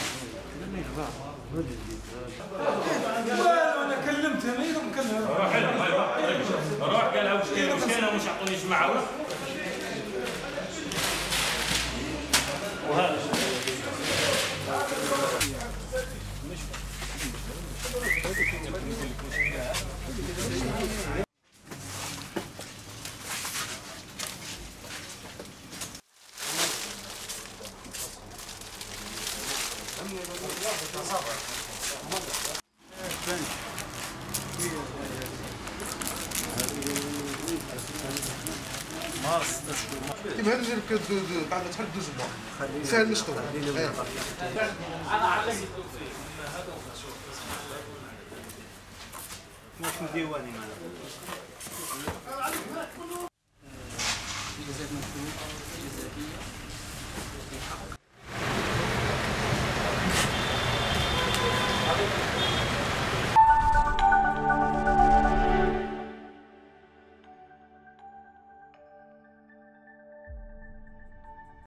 انا كلمتهم ايضا مكلمهم روح قال لها وش مش يعطونيش معه وهذا كيما نجي لك بعد ما تحل دوز موا ساهل مستوى انا علقت واش ديواني معنا جزاء مكتوب جزائية